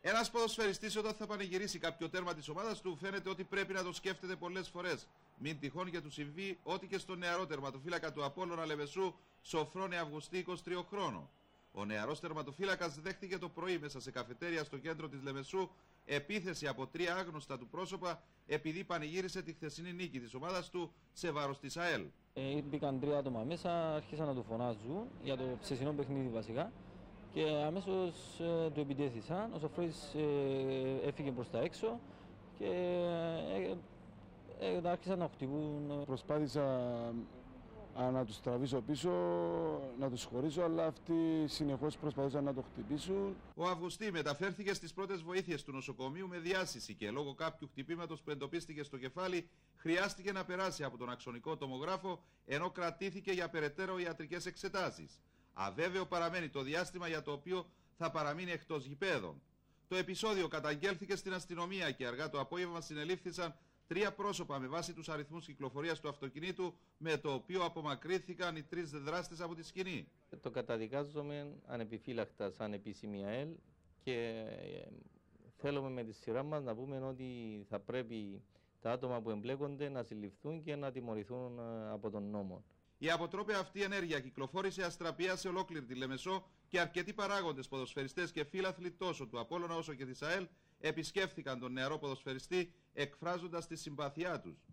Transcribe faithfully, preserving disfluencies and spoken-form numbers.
Ένας ποδοσφαιριστής όταν θα πανηγυρίσει κάποιο τέρμα της ομάδας του φαίνεται ότι πρέπει να το σκέφτεται πολλές φορές. Μην τυχόν για του συμβεί ό,τι και στον νεαρό τερματοφύλακα του Απόλλωνα Λεμεσού, Σοφρόνη Αυγουστή, είκοσι τριών χρόνων. Ο νεαρός τερματοφύλακας δέχτηκε το πρωί μέσα σε καφετέρια στο κέντρο της Λεμεσού επίθεση από τρία άγνωστα του πρόσωπα επειδή πανηγύρισε τη χθεσινή νίκη της ομάδας του σε βάρος της ΑΕΛ. Ε, μπήκαν τρία άτομα μέσα, άρχισαν να του φωνάζουν για το ψεσινό παιχνίδι βασικά και αμέσως ε, του επιτέθησαν. Ο Σοφρόνης ε, έφυγε προς τα έξω και ε, ε, ε, άρχισαν να χτυπούν. Προσπάθησα να τους τραβήσω πίσω, να τους χωρίσω, αλλά αυτοί συνεχώς προσπαθούσαν να το χτυπήσουν. Ο Αυγουστή μεταφέρθηκε στις πρώτες βοήθειες του νοσοκομείου με διάσηση και λόγω κάποιου χτυπήματος που εντοπίστηκε στο κεφάλι χρειάστηκε να περάσει από τον αξονικό τομογράφο ενώ κρατήθηκε για περαιτέρω ιατρικές εξετάσεις. Αβέβαιο παραμένει το διάστημα για το οποίο θα παραμείνει εκτός γηπέδων. Το επεισόδιο καταγγέλθηκε στην αστυνομία και αργά το απόγευμα συνελήφθησαν τρία πρόσωπα με βάση τους αριθμούς κυκλοφορίας του αυτοκινήτου με το οποίο απομακρύνθηκαν οι τρεις δράστες από τη σκηνή. Το καταδικάζουμε ανεπιφύλακτα σαν επίσημη ΑΕΛ και θέλουμε με τη σειρά μας να πούμε ότι θα πρέπει τα άτομα που εμπλέκονται να συλληφθούν και να τιμωρηθούν από τον νόμο. Η αποτρόπαια αυτή ενέργεια κυκλοφόρησε αστραπία σε ολόκληρη τη Λεμεσό και αρκετοί παράγοντες ποδοσφαιριστές και φίλαθλοι τόσο του Απόλλωνα όσο και της ΑΕΛ επισκέφθηκαν τον νεαρό ποδοσφαιριστή εκφράζοντας τη συμπάθειά τους.